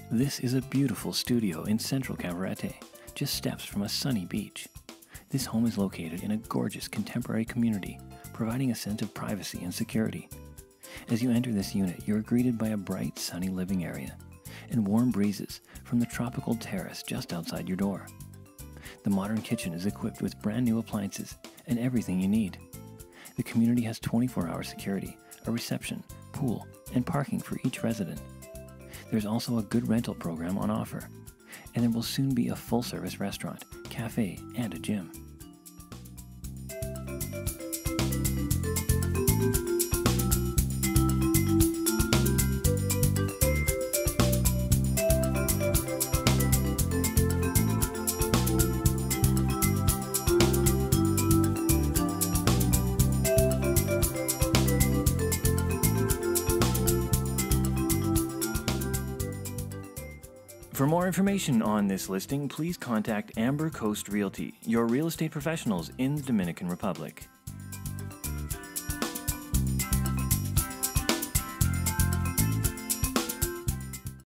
This is a beautiful studio in central Cabarete, just steps from a sunny beach. This home is located in a gorgeous contemporary community, providing a sense of privacy and security. As you enter this unit, you are greeted by a bright, sunny living area and warm breezes from the tropical terrace just outside your door. The modern kitchen is equipped with brand new appliances and everything you need. The community has 24-hour security, a reception, pool, and parking for each resident. There's also a good rental program on offer, and there will soon be a full-service restaurant, cafe, and a gym. For more information on this listing, please contact Amber Coast Realty, your real estate professionals in the Dominican Republic.